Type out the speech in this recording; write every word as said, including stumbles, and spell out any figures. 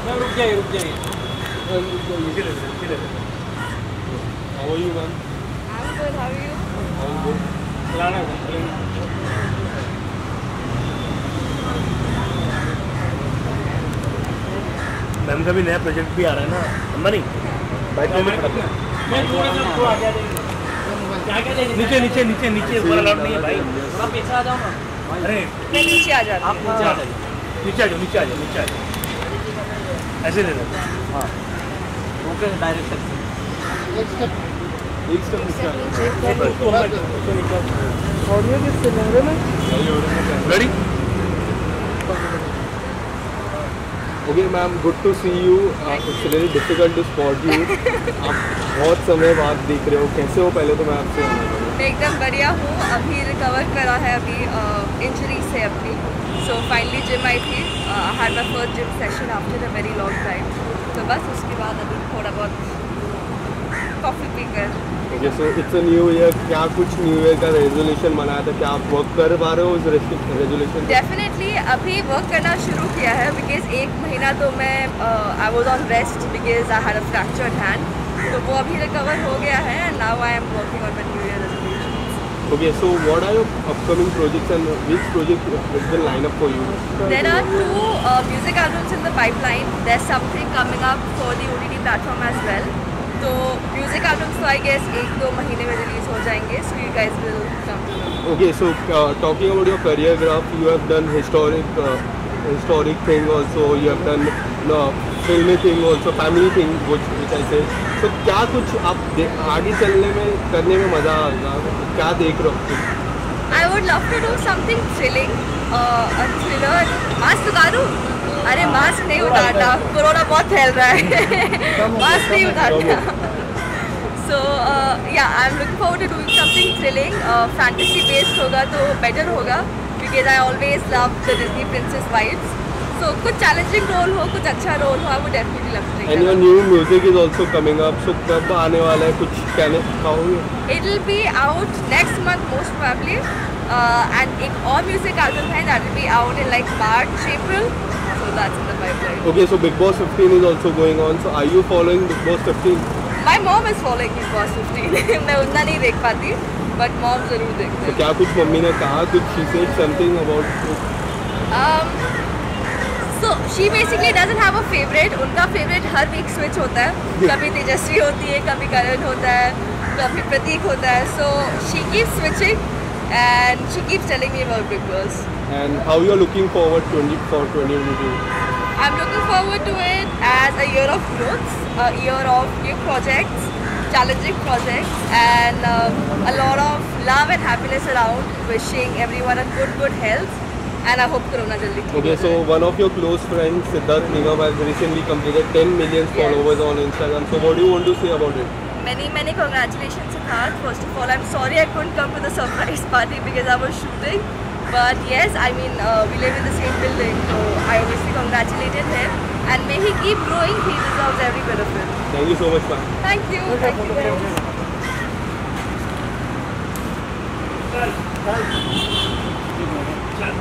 रुक जाइए रुक जाइए How are you, ma'am? I'm good. How are you? I'm good. Lana, ma'am का भी नया प्रोजेक्ट भी आ रहा है ना, अम्मा नहीं बाइक में मैं थोड़ा सा थोड़ा आगे आ जाइए। क्या क्या चाहिए? नीचे नीचे नीचे नीचे ऊपर अलाउड नहीं है भाई। थोड़ा पीछे आ जाओ ना। अरे मैं नीचे आ जाती आप हूँ। नीचे आ जाइए। नीचे आ जाओ नीचे आ जाओ नीचे आ जाओ ऐसे ले लो। हाँ ओके डायरेक्ट एक स्टेप नीचे ऑडियो किस सिलेंडर में ready okay ma'am, good to see you. It's very difficult to spot you. आप बहुत समय बाद दिख रहे हो, कैसे हो? पहले तो मैं आपसे मैं एकदम बढ़िया हूँ। अभी रिकवर करा है अभी इंजरी से अपनी। सो फाइनली जिम आई थी। Had my first gym session after a very long time. तो बस उसके बाद अभी थोड़ा बहुत कॉफ़ी पीकर। Okay, so it's a new year. क्या कुछ न्यू ईयर का रेजोल्यूशन बनाया था? क्या आप वर्क कर पा रहे हो उस रेजोल्यूशन? डेफिनेटली अभी वर्क करना शुरू किया है बिकॉज एक महीना तो मैं I was on rest because I had a fractured hand. तो वो अभी रिकवर हो गया है and now I am working on my new year resolution. Okay, so what are your upcoming projects and which project is the lineup for you? There are two uh, music albums in the pipeline. There's something coming up for the O T T platform as well. तो music albums तो I guess एक दो महीने में release हो जाएंगे. So you guys will come to know. Okay, so uh, talking about your career graph, you have done historic, uh, historic thing also. You have done uh, filmy thing also, family thing, which which I say. So क्या कुछ आप आगे चलने में करने में मज़ा आएगा? क्या देख रहे हो? I would love to do something thrilling, uh, a thriller. Mask उतारूं? अरे मास्क नहीं उतारना, कोरोना बहुत फैल रहा है. मास्क नहीं उतारना. So uh, yeah, I'm looking forward to doing something thrilling. Uh, fantasy based होगा तो better होगा because I always love the Disney princess vibes. So कुछ challenging role हो, कुछ अच्छा role हो, I would definitely love to take And your that. new music is also coming up. So कब आने वाला है? कुछ कहने पाओगे? It'll be out next month most probably. Uh, and एक और music album है that will be out in like March, April. So that's in the pipeline. Okay, so Big Boss fifteen is also going on. So are you following Big Boss fifteen? My mom is following Big Boss fifteen. मैं उतना नहीं देख पाती, but mom जरूर देखती तो है. क्या कुछ मम्मी ने कहा? कुछ she said something about it? Um, so she basically doesn't have a favorite. उनका favorite हर week switch होता है. कभी तेजस्वी होती है, कभी करण होता है, कभी प्रतीक होता है. So she keeps switching and she keeps telling me about Big Boss. And how you are looking forward twenty for twenty twenty-two? I'm looking forward to it as a year of growth, a year of new projects, challenging projects, and um, a lot of love and happiness around. Wishing everyone a good, good health, and I hope Corona jaldi ठीक Okay, हो so जाए. one of your close friends, Siddharth Nigam, has recently completed ten million followers on Instagram. So what do you want to say about it? Many, many congratulations, Siddharth. First of all, I'm sorry I couldn't come to the surprise party because I was shooting. But yes, I mean, uh, we live in the same building, so I obviously congratulated him. And may he keep growing. He deserves every bit of it. Thank you so much, ma'am. Thank you. Thank you very much.